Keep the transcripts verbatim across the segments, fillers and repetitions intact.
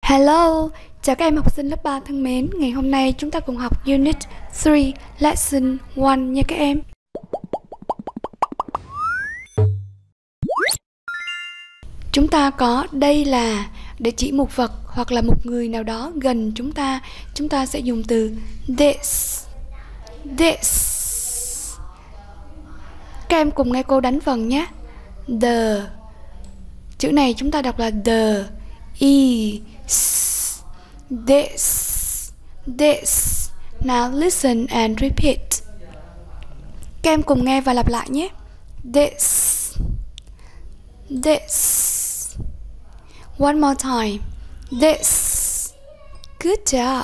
Hello, chào các em học sinh lớp ba thân mến. Ngày hôm nay chúng ta cùng học Unit ba Lesson một nha các em. Chúng ta có đây là để chỉ một vật hoặc là một người nào đó gần chúng ta. Chúng ta sẽ dùng từ this. This. Các em cùng nghe cô đánh vần nhé. The. Chữ này chúng ta đọc là the. Is. This. This. Now listen and repeat. Các em cùng nghe và lặp lại nhé. This. This. One more time. This. Good job.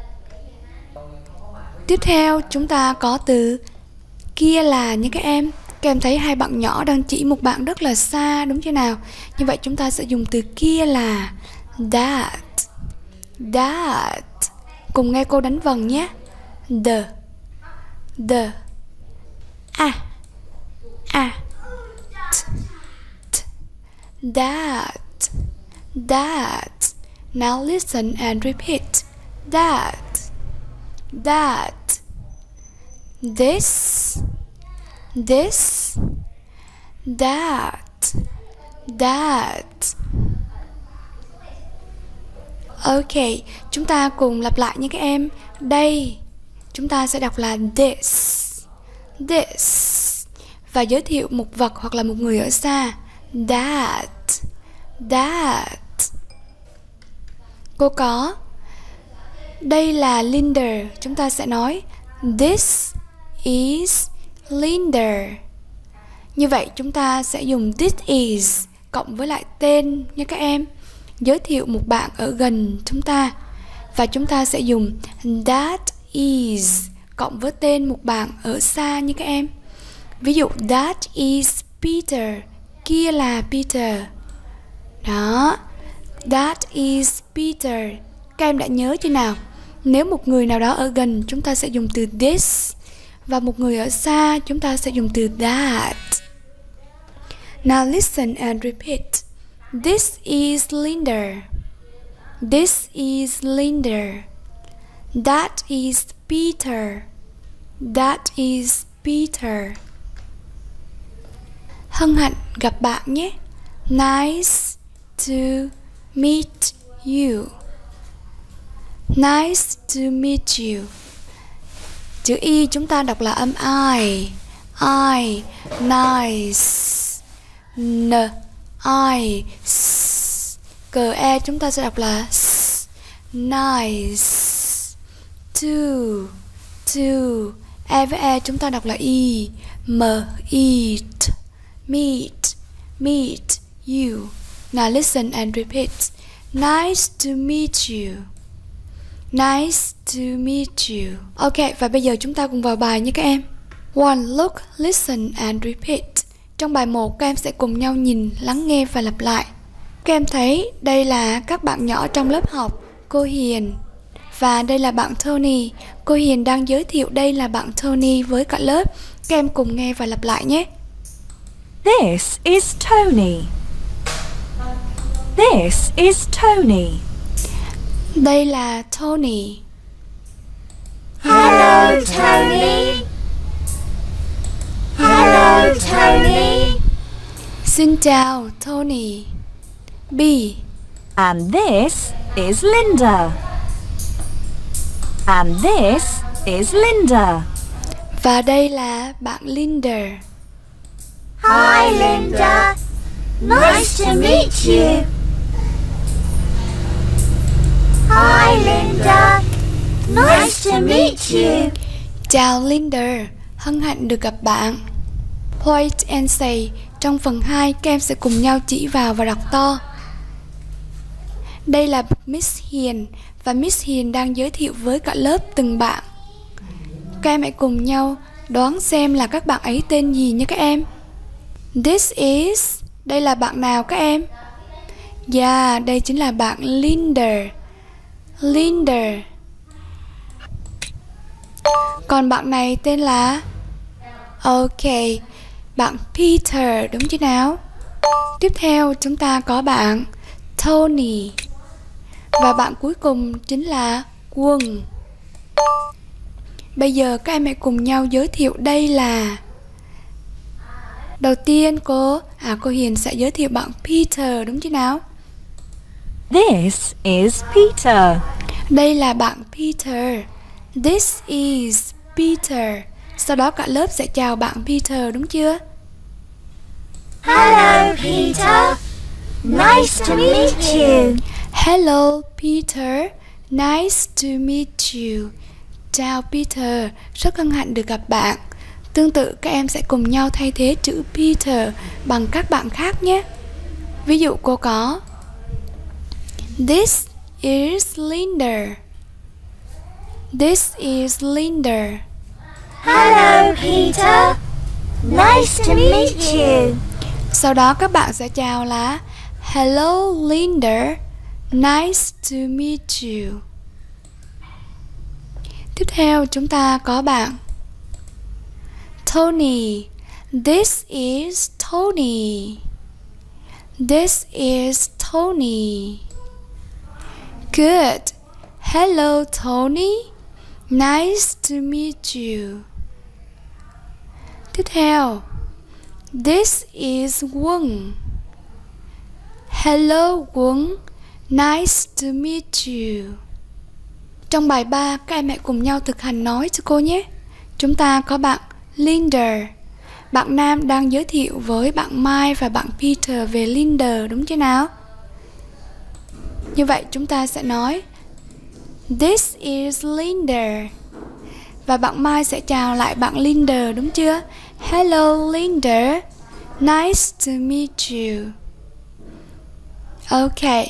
Tiếp theo chúng ta có từ kia là nha các em. Các em thấy hai bạn nhỏ đang chỉ một bạn rất là xa, đúng chưa nào? Như vậy chúng ta sẽ dùng từ kia là that. That. Cùng nghe cô đánh vần nhé. The. The. A. A. T. T. That. That. Now listen and repeat. That. That. This. This. That. That. Ok, chúng ta cùng lặp lại nha các em. Đây, chúng ta sẽ đọc là this. This. Và giới thiệu một vật hoặc là một người ở xa. That. That. Cô có. Đây là Linda. Chúng ta sẽ nói this is Linda. Như vậy chúng ta sẽ dùng this is cộng với lại tên nha các em, giới thiệu một bạn ở gần chúng ta. Và chúng ta sẽ dùng that is cộng với tên một bạn ở xa nha các em. Ví dụ that is Peter. Kia là Peter. Đó. That is Peter. Các em đã nhớ chưa nào? Nếu một người nào đó ở gần chúng ta sẽ dùng từ this, và một người ở xa chúng ta sẽ dùng từ that. Now listen and repeat. This is Linda. This is Linda. That is Peter. That is Peter. Hân hạnh gặp bạn nhé. Nice to meet you. Nice to meet you. Chữ Y chúng ta đọc là âm I. I. Nice. N. I. S. Cờ E chúng ta sẽ đọc là S. Nice. To. To. E với E chúng ta đọc là E. M. Eat. Meet. Meet. You. Now listen and repeat. Nice to meet you. Nice to meet you. Ok, và bây giờ chúng ta cùng vào bài nha các em. One, look, listen and repeat. Trong bài một, các em sẽ cùng nhau nhìn, lắng nghe và lặp lại. Các em thấy đây là các bạn nhỏ trong lớp học. Cô Hiền. Và đây là bạn Tony. Cô Hiền đang giới thiệu đây là bạn Tony với cả lớp. Các em cùng nghe và lặp lại nhé. This is Tony. This is Tony. Đây là Tony. Hello, Tony. Hello, Tony. Xin chào, Tony. B. And this is Linda. And this is Linda. Và đây là bạn Linda. Hi, Linda. Nice to meet you. Hi, Linda. Nice to meet you. Chào Linda, hân hạnh được gặp bạn. Point and say. Trong phần hai, các em sẽ cùng nhau chỉ vào và đọc to. Đây là Miss Hiền, và Miss Hiền đang giới thiệu với cả lớp từng bạn. Các em hãy cùng nhau đoán xem là các bạn ấy tên gì nha các em. This is. Đây là bạn nào các em? Yeah, đây chính là bạn Linda. Linda. Còn bạn này tên là ok, bạn Peter, đúng chứ nào? Tiếp theo chúng ta có bạn Tony. Và bạn cuối cùng chính là quần. Bây giờ các em hãy cùng nhau giới thiệu đây là. Đầu tiên cô à cô Hiền sẽ giới thiệu bạn Peter, đúng chứ nào? This is Peter. Đây là bạn Peter. This is Peter. Sau đó cả lớp sẽ chào bạn Peter, đúng chưa? Hello, Peter. Nice to meet you. Hello Peter. Nice to meet you. Chào Peter, rất hân hạnh được gặp bạn. Tương tự các em sẽ cùng nhau thay thế chữ Peter bằng các bạn khác nhé. Ví dụ cô có This is Linda. This is Linda. Hello, Peter. Nice to meet you. Sau đó các bạn sẽ chào là Hello Linda. Nice to meet you. Tiếp theo chúng ta có bạn Tony. This is Tony. This is Tony. Good. Hello Tony. Nice to meet you. Tiếp theo This is Quân. Hello Quân. Nice to meet you. Trong bài ba các em hãy cùng nhau thực hành nói cho cô nhé. Chúng ta có bạn Linda. Bạn nam đang giới thiệu với bạn Mai và bạn Peter về Linda, đúng chứ nào? Như vậy chúng ta sẽ nói This is Linda. Và bạn Mai sẽ chào lại bạn Linda, đúng chưa? Hello Linda. Nice to meet you. Ok.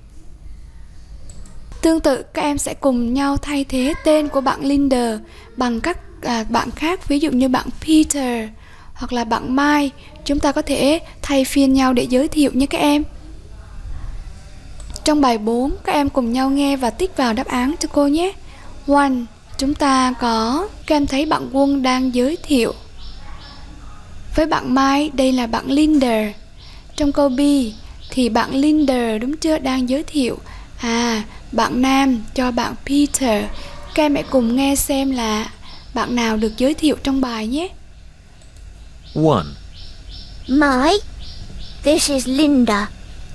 Tương tự các em sẽ cùng nhau thay thế tên của bạn Linda bằng các à, bạn khác. Ví dụ như bạn Peter hoặc là bạn Mai. Chúng ta có thể thay phiên nhau để giới thiệu nhé các em. Trong bài bốn các em cùng nhau nghe và tích vào đáp án cho cô nhé. One. Chúng ta có các em thấy bạn Quân đang giới thiệu với bạn Mai đây là bạn Linda. Trong câu B thì bạn Linda, đúng chưa, đang giới thiệu à bạn nam cho bạn Peter. Các em hãy cùng nghe xem là bạn nào được giới thiệu trong bài nhé. One. Mike, this is Linda.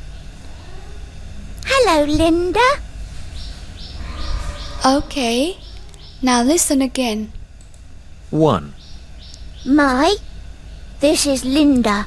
Hello, Linda. Okay. Now listen again. One. Mike, this is Linda.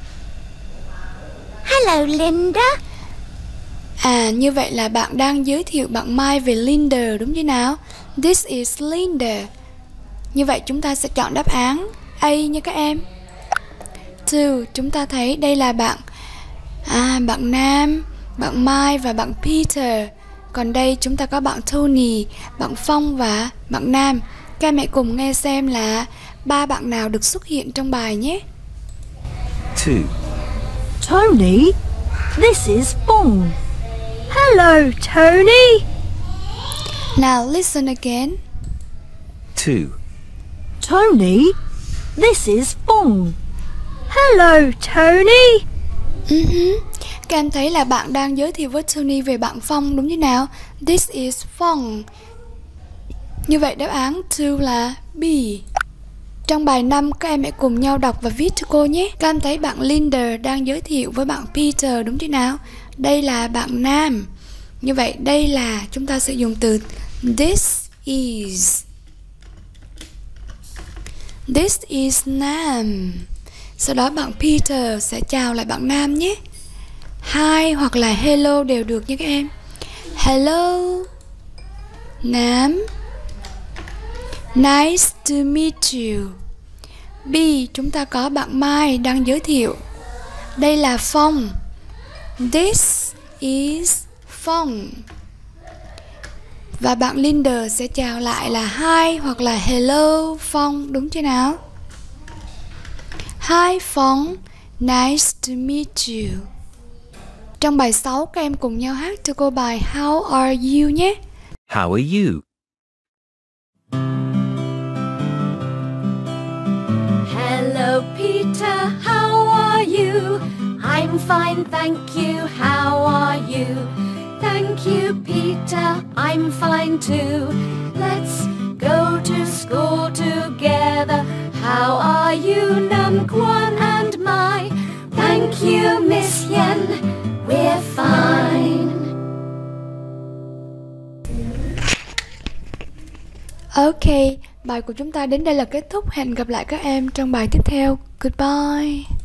Hello, Linda. À, như vậy là bạn đang giới thiệu bạn Mai về Linda, đúng chứ nào? This is Linda. Như vậy chúng ta sẽ chọn đáp án A nha các em. Two. Chúng ta thấy đây là bạn à bạn nam, bạn Mai và bạn Peter. Còn đây chúng ta có bạn Tony, bạn Phong và bạn Nam. Các em hãy cùng nghe xem là ba bạn nào được xuất hiện trong bài nhé. Two. Tony, this is Phong. Hello, Tony. Now listen again. Two. Tony, this is Phong. Hello, Tony. Uh-huh. Các em thấy là bạn đang giới thiệu với Tony về bạn Phong, đúng như nào? This is Phong. Như vậy đáp án two là B. Trong bài năm các em hãy cùng nhau đọc và viết cho cô nhé. Các em thấy bạn Linda đang giới thiệu với bạn Peter, đúng chứ nào? Đây là bạn nam. Như vậy đây là chúng ta sẽ dùng từ this is. This is nam. Sau đó bạn Peter sẽ chào lại bạn nam nhé. Hi hoặc là hello đều được nha các em. Hello Nam. Nice to meet you. B. Chúng ta có bạn Mai đang giới thiệu. Đây là Phong. This is Phong. Và bạn Linda sẽ chào lại là hi hoặc là hello Phong, đúng chưa nào? Hi Phong. Nice to meet you. Trong bài sáu các em cùng nhau hát cho cô bài How are you nhé. How are you? Hello, Peter, how are you? I'm fine, thank you. How are you? Thank Thank you, Peter, I'm fine too. Let's go to school together. How are you, Num Quan and Mai? Thank you, Miss Yen, we're fine. Ok, bài của chúng ta đến đây là kết thúc. Hẹn gặp lại các em trong bài tiếp theo. Goodbye.